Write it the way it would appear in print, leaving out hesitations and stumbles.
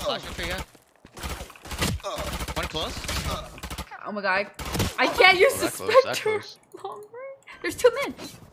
Flash up here. One close. Oh my god. I can't use the that close, that Spectre close. long range. There's 2 men.